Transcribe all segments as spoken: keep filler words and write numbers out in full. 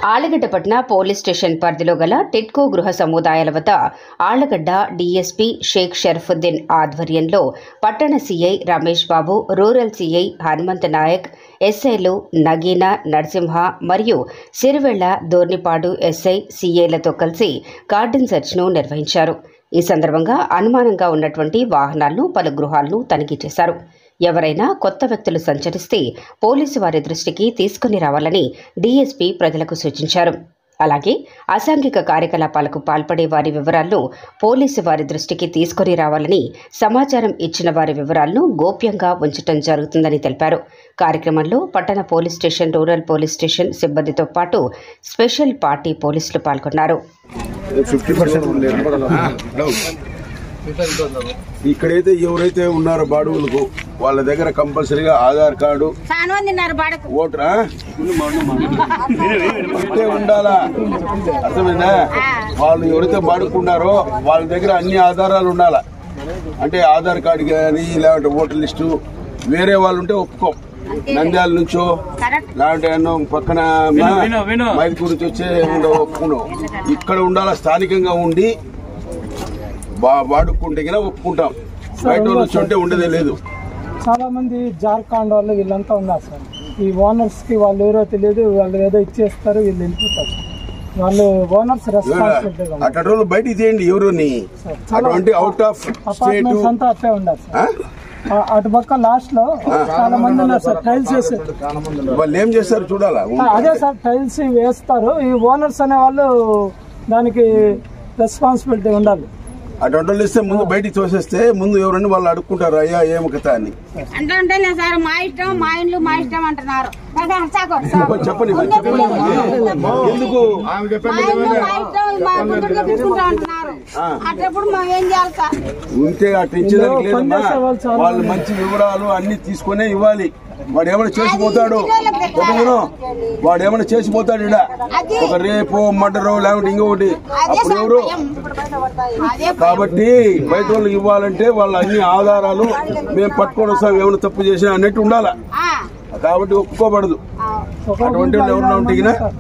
Allagadda police station పరిధిలో గల టిట్కో గృహ సముదాయాల వద్ద ఆళ్లగడ్డ డీఎస్పీ షేక్ షరఫుద్దీన్ ఆధ్వర్యంలో పట్టణ CI Ramesh Babu, rural CI Hanumanth Nayak, ఎస్ఐలు నగీనా, నరసింహ మరియు సిరివెళ్ల, దోర్నిపాడు ఎస్ఐ, సీఐలతో కలిసి గార్డెన్ సెర్చ్ను నిర్వహించారు. ఈ సందర్భంగా అనుమానంగా ఉన్నటువంటి వాహనాలను, పలు గృహాలను తనిఖీ చేశారు. ఎవరైనా కొత్త వ్యక్తులు సంచరిస్తే పోలీసు వారి దృష్టికి తీసుకుని రావాలని డీఎస్పీ ప్రజలకు సూచించారు. అలాగే అసాంఘిక కార్యకలాపాలకు పాల్పడే వారి వివరాలను పోలీసు వారి దృష్టికి తీసుకుని రావాలని, సమాచారం ఇచ్చిన వారి వివరాలను గోప్యంగా ఉంచడం జరుగుతుందని తెలిపారు. కార్యక్రమంలో పట్టణ police station, rural police station సిబ్బందితో పాటు స్పెషల్ పార్టీ పోలీసులు పాల్గొన్నారు. ఇక్కడైతే ఎవరైతే ఉన్నారో బాడుగులకు వాళ్ళ దగ్గర కంపల్సరీగా ఆధార్ కార్డు, ఓటరా ఉండాలా. అర్థమైందా? వాళ్ళు ఎవరైతే బాడుకున్నారో వాళ్ళ దగ్గర అన్ని ఆధారాలు ఉండాలా. అంటే ఆధార్ కార్డు కానీ, లేదంటే ఓటర్ లిస్టు. వేరే వాళ్ళు ఉంటే ఒప్పుకో. నంద్యాల నుంచో లేదంటే పక్కన మైదుకూరు నుంచి వచ్చే ఒప్పుకున్నావు. ఇక్కడ ఉండాలా, స్థానికంగా ఉండి వాడుకుంటే ఒప్పుకుంటాం. బయట నుంచి ఉంటే ఉండదే లేదు. చాలా మంది జార్ఖండ్ వాళ్ళు వీళ్ళంతా ఉన్నారు సార్. ఈ ఓనర్స్ కి వాళ్ళు ఎవరో తెలియదు, వాళ్ళు ఏదో ఇచ్చేస్తారు, వీళ్ళు వెళ్ళిపోతారు. వాళ్ళు ఓనర్స్ రెస్పాన్సిబిలిటీ. అటు రోజు బయటికి తీయండి ఎవరుని. అటువంటి అవుట్ ఆఫ్ అపార్ట్మెంట్స్ అంతా అట్టే ఉన్నారు సార్. అటు పక్క లాస్ట్ లో చాలా మంది ఉన్నారు సార్. టైల్స్ వేసారు. వాళ్ళు ఏం చేస్తారు చూడాలా. అదే సార్, టైల్స్ వేస్తారు. ఈ ఓనర్స్ అనే వాళ్ళు దానికి రెస్పాన్సిబిలిటీ ఉండాలి. అటువంటి ఇస్తే ముందు బయటికి తోసేస్తే ముందు ఎవరన్నా వాళ్ళు అడుక్కుంటారు, అయ్యా ఏమి కథ అని. అంటే సార్ మా ఇష్టం, మా ఇండ్లు మా ఇష్టం అంటున్నారు. చెప్పండి ఎందుకు ఉంటే అట్లా ఇచ్చేదానికి లేదమ్మా. వాళ్ళు మంచి వివరాలు అన్ని తీసుకునే ఇవ్వాలి. వాడు ఏమైనా చేసిపోతాడు, వాడు ఏమైనా చేసిపోతాడు ఇడ ఒక రేపు మర్డరు లేకుంటే ఇంకొకటి, అప్పుడు ఎవరు. కాబట్టి బయట వాళ్ళకి ఇవ్వాలంటే వాళ్ళ అన్ని ఆధారాలు మేము పట్టుకొని వస్తాం, ఏమైనా తప్పు చేసినా అన్నట్టు ఉండాలా. కాబట్టి ఒప్పుకోబడదు. అటువంటి వాళ్ళు ఎవరన్నా ఉంటే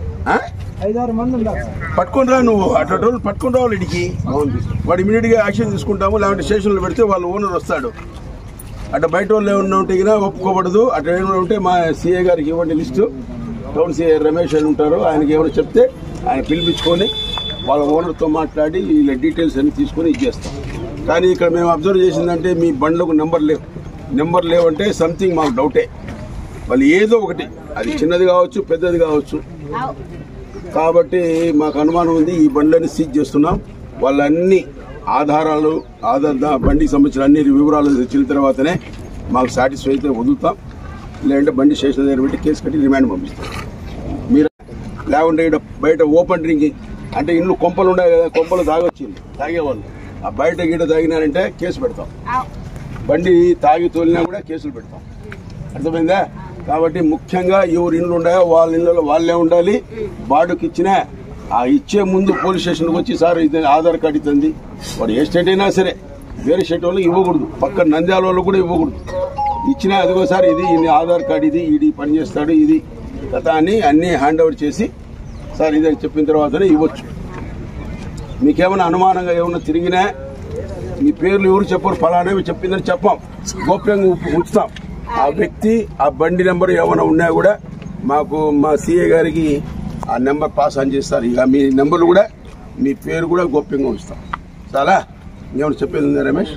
పట్టుకొని రా నువ్వు. అటువంటి వాళ్ళు పట్టుకుని రావాలి ఇడికి. వాడు ఇమీడియట్ గా యాక్షన్ తీసుకుంటాము. లేకుంటే స్టేషన్లో పెడితే వాళ్ళ ఓనర్ వస్తాడు. అట్లా బయట వాళ్ళు ఏమన్నా ఉంటే ఒప్పుకోబడదు. అట్లా ఏమైనా ఉంటే మా సీఏ గారికి ఇవ్వండి లిస్టు. టౌన్ సీఏ రమేష్ అని ఉంటారు, ఆయనకి ఏమైనా చెప్తే ఆయన పిలిపించుకొని వాళ్ళ ఓనర్తో మాట్లాడి వీళ్ళ డీటెయిల్స్ అన్ని తీసుకొని ఇచ్చేస్తాం. కానీ ఇక్కడ మేము అబ్జర్వ్ చేసిందంటే మీ బండ్లకు నెంబర్ లేవు. నెంబర్ లేవంటే సంథింగ్ మాకు డౌటే. వాళ్ళు ఏదో ఒకటి, అది చిన్నది కావచ్చు, పెద్దది కావచ్చు. కాబట్టి మాకు అనుమానం ఉంది. ఈ బండ్లని సీజ్ చేస్తున్నాం. వాళ్ళన్ని ఆధారాలు, ఆధార్ బండికి సంబంధించిన అన్ని వివరాలు ఇచ్చిన తర్వాతనే మాకు సాటిస్ఫై అయితే వదులుతాం. లేదంటే బండి స్టేషన్ దగ్గర పెట్టి కేసు కట్టి రిమాండ్ పంపిస్తాం. మీరు లేకుంటే ఇక్కడ బయట ఓపెన్ డ్రింకింగ్ అంటే ఇల్లు కొంపలు ఉన్నాయి కదా, కొంపలు తాగొచ్చింది తాగేవాళ్ళు. ఆ బయట గిట తాగినారంటే కేసు పెడతాం. బండి తాగి తోలినా కూడా కేసులు పెడతాం. అర్థమైందా? కాబట్టి ముఖ్యంగా ఎవరు ఇళ్ళు ఉన్నాయో వాళ్ళ ఇళ్ళలో వాళ్ళే ఉండాలి. బాడుకి ఇచ్చినా ఆ ఇచ్చే ముందు పోలీస్ స్టేషన్కి వచ్చి సార్ ఇది ఆధార్ కార్డు ఇస్తుంది. వాడు ఏ స్టేట్ అయినా సరే వేరే స్టేట్ వాళ్ళకి ఇవ్వకూడదు. పక్కన నంద్యాల వాళ్ళకు కూడా ఇవ్వకూడదు. ఇచ్చినా అదిగో సార్ ఇది ఇది ఆధార్ కార్డు, ఇది ఇది పని చేస్తాడు, ఇది కథ అని అన్నీ హ్యాండ్ ఓవర్ చేసి సార్ ఇది చెప్పిన తర్వాతనే ఇవ్వచ్చు. మీకేమైనా అనుమానంగా ఏమన్నా తిరిగినా మీ పేర్లు ఎవరు చెప్పరు, ఫలానేవి చెప్పిందని చెప్పాం, గోప్యంగా ఉంచుతాం. ఆ వ్యక్తి ఆ బండి నెంబర్ ఏమైనా ఉన్నా కూడా మాకు మా సీఏ గారికి ఆ నెంబర్ పాస్ ఆన్ చేస్తారు. ఇక మీ నెంబర్లు కూడా మీ పేరు కూడా గోప్యంగా ఉంచుతాం. చాలా ఏమైనా చెప్పేది ఉందా రమేష్?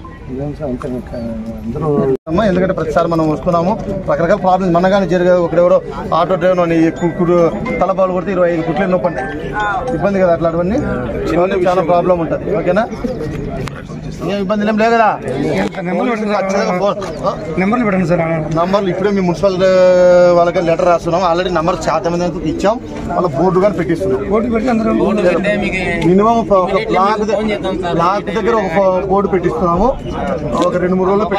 ఎందుకంటే ప్రతిసారి మనం వస్తున్నాము, రకరకాల ప్రాబ్లమ్స్ మనగానే జరిగే. ఒకడెవరో ఆటో డ్రైవర్ తలపాలు కొడితే ఇరవై ఐదు కుట్లు నొప్పి ఉంటాయి, ఇబ్బంది కదా. అట్లాంటివన్నీ చాలా ప్రాబ్లం ఉంటుంది. ఓకేనా? ఏం ఇబ్బంది ఏం లేదు కదా. నెంబర్లు పెట్టండి సార్. నంబర్లు ఇప్పుడే మీ మున్సిపల్ వాళ్ళకి లెటర్ రాస్తున్నాం. ఆల్రెడీ నెంబర్ చాలా మంది ఇచ్చాం. వాళ్ళ బోర్డు కానీ పెట్టిస్తున్నాం. మినిమం ఒక బ్లాక్ బ్లాక్ దగ్గర ఒక బోర్డు పెట్టిస్తున్నాము. ఒక రెండు మూడు రోజుల్లో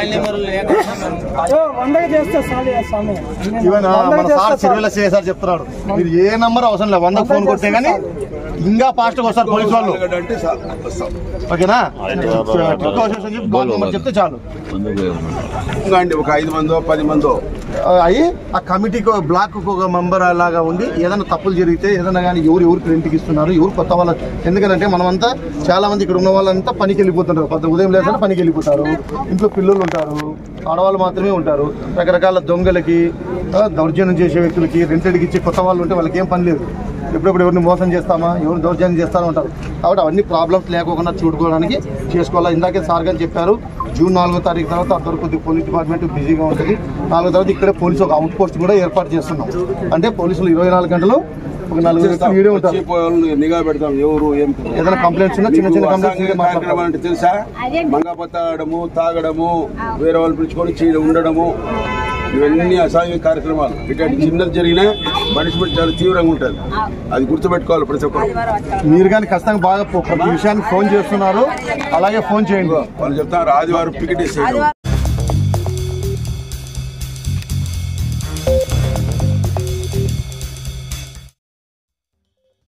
ఈవెన్ మన సార్ సిరివెల్ల సిఐ సార్ చెప్తున్నాడు, మీరు ఏ నంబర్ అవసరం లేదు, వందకు ఫోన్ కొట్టే కానీ ఇంకా ఫాస్ట్ గా వస్తారు పోలీసు వాళ్ళు. ఓకేనా? చెప్తే చాలు. ఒక ఐదు మందో పది మందో అయ్యి ఆ కమిటీకి బ్లాక్ ఒక మెంబర్ లాగా ఉండి ఏదైనా తప్పులు జరిగితే ఏదైనా కానీ ఎవరు ఎవరికి రెంట్కి ఇస్తున్నారు, ఎవరు కొత్త వాళ్ళ, ఎందుకంటే మనమంతా చాలా మంది ఇక్కడ ఉన్న వాళ్ళంతా పనికి వెళ్ళిపోతుంటారు. కొత్త ఉదయం లేదంటే పనికి వెళ్ళిపోతారు, ఇంట్లో పిల్లలు ఉంటారు, ఆడవాళ్ళు మాత్రమే ఉంటారు. రకరకాల దొంగలకి, దౌర్జన్యం చేసే వ్యక్తులకి, రెంటెడ్కి ఇచ్చే కొత్త వాళ్ళు ఉంటే వాళ్ళకి ఏం పని లేదు. ఎప్పుడెప్పుడు ఎవరిని మోసం చేస్తామా, ఎవరిని దౌర్జన్యం చేస్తారో ఉంటారు. కాబట్టి అవన్నీ ప్రాబ్లమ్స్ లేకుండా చూడుకోవడానికి చేసుకోవాలి. ఇందాకే సార్ గారు చెప్పారు, జూన్ నాలుగో తారీఖు తర్వాత అంతవరకు కొద్దిగా పోలీస్ డిపార్ట్మెంట్ బిజీగా ఉంటుంది. నాలుగో తర్వాత ఇక్కడే పోలీసు ఒక అవుట్ పోస్ట్ కూడా ఏర్పాటు చేస్తున్నాం. అంటే పోలీసులు ఇరవై నాలుగు గంటలు ఒక నలుగురు వీడియో ఉంటారు, నిఘా పెడతాం. ఎవరు ఏం ఏదైనా కంప్లైంట్స్ ఉన్నా చిన్న చిన్న కంప్లైంట్స్ అంటే తెలుసా, మంగపత్త ఆడము, తాగడము, వేరే వాళ్ళు పిలుచుకొని చేయడం ఉండడము, ఇవన్నీ అసాంఘిక కార్యక్రమాలు. ఇటువంటి చిన్నది జరిగినా పనిష్మెంట్ చాలా తీవ్రంగా ఉంటుంది. అది గుర్తుపెట్టుకోవాలి ప్రతి ఒక్కరు. మీరు కానీ ఖచ్చితంగా బాగా ప్రతి విషయానికి ఫోన్ చేస్తున్నారు, అలాగే ఫోన్ చేయండి. వాళ్ళు చెప్తారు ఆదివారం పికెట్ వేసేది.